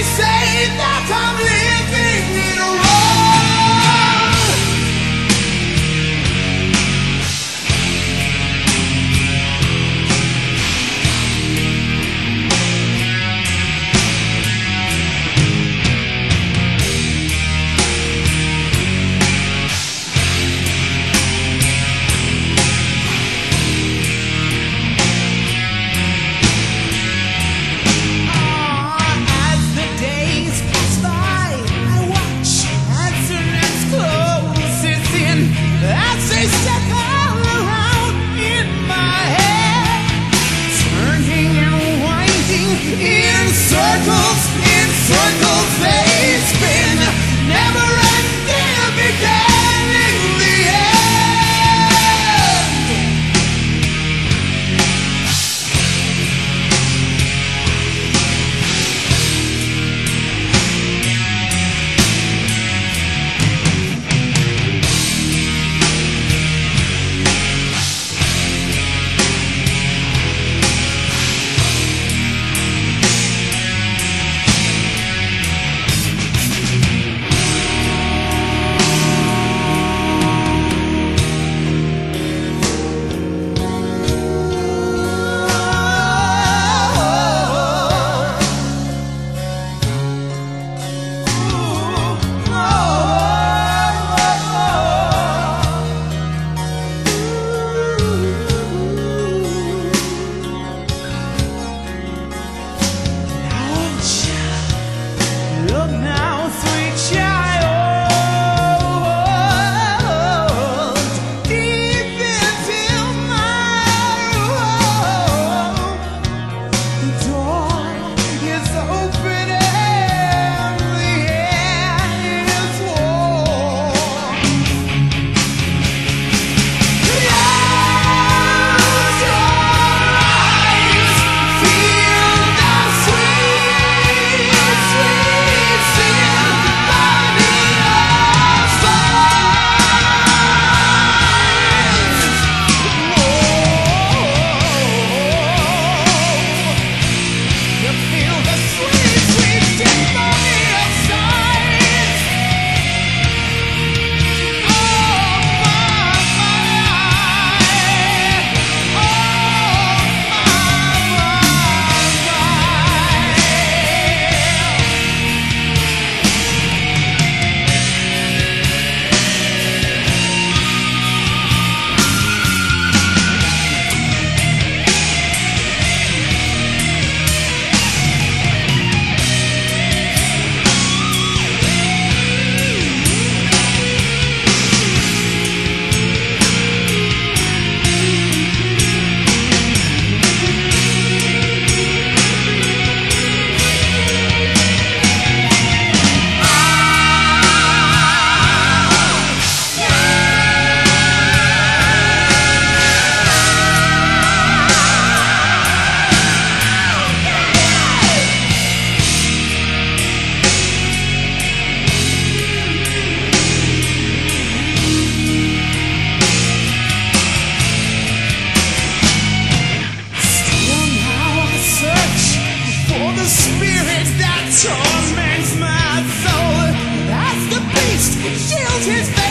say that I'm living in a wrong. As they step all around in my head, turning and winding in circles, they spin, never ending, beginning the end. Look now, sweet child, deep into my room. The door is open and the air is warm. Close your eyes, feel the sweet, sweet symphony of silence. You feel the sweet, sweet symphony of silence. Oh spirit that torments my soul, as the beast shields his face.